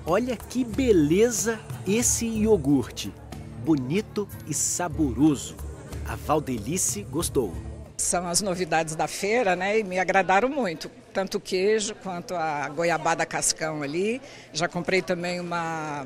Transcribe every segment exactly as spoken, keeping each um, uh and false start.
Olha que beleza esse iogurte, bonito e saboroso. A Valdelice gostou. São as novidades da feira, né? E me agradaram muito, tanto o queijo quanto a goiabada cascão ali. Já comprei também uma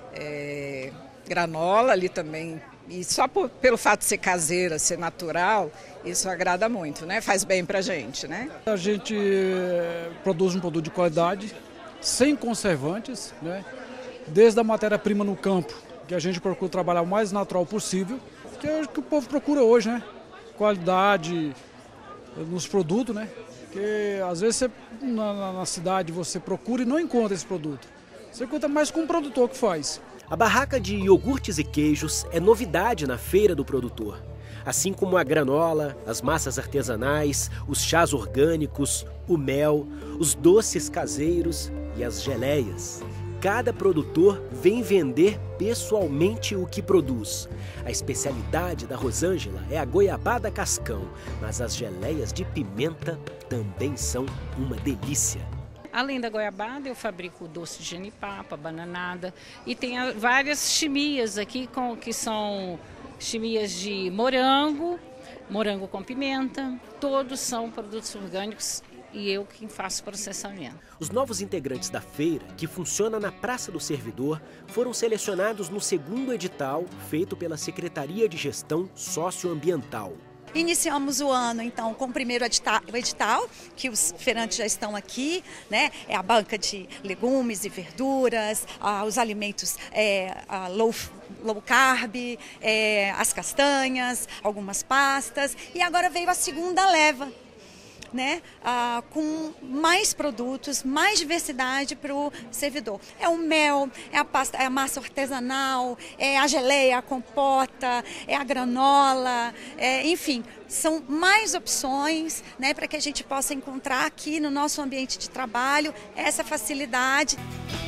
é, granola ali também. E só por, pelo fato de ser caseira, ser natural, isso agrada muito, né? Faz bem pra gente, né? A gente produz um produto de qualidade, sem conservantes, né? Desde a matéria-prima no campo, que a gente procura trabalhar o mais natural possível, que é o que o povo procura hoje, né? Qualidade nos produtos, né? Porque às vezes você, na, na cidade você procura e não encontra esse produto. Você encontra mais com um produtor que faz. A barraca de iogurtes e queijos é novidade na feira do produtor. Assim como a granola, as massas artesanais, os chás orgânicos, o mel, os doces caseiros e as geleias. Cada produtor vem vender pessoalmente o que produz. A especialidade da Rosângela é a goiabada cascão, mas as geleias de pimenta também são uma delícia. Além da goiabada, eu fabrico doce de genipapo, bananada e tem várias chimias aqui com, que são chimias de morango, morango com pimenta. Todos são produtos orgânicos e eu quem faço processamento. Os novos integrantes da feira, que funciona na Praça do Servidor, foram selecionados no segundo edital feito pela Secretaria de Gestão Socioambiental. Iniciamos o ano, então, com o primeiro edital, que os feirantes já estão aqui, né? É a banca de legumes e verduras, ah, os alimentos é, ah, low, low carb, é, as castanhas, algumas pastas. E agora veio a segunda leva, né? Ah, com mais produtos, mais diversidade para o servidor. É o mel, é a, pasta, é a massa artesanal, é a geleia, a compota, é a granola, é, enfim, são mais opções, né, para que a gente possa encontrar aqui no nosso ambiente de trabalho essa facilidade.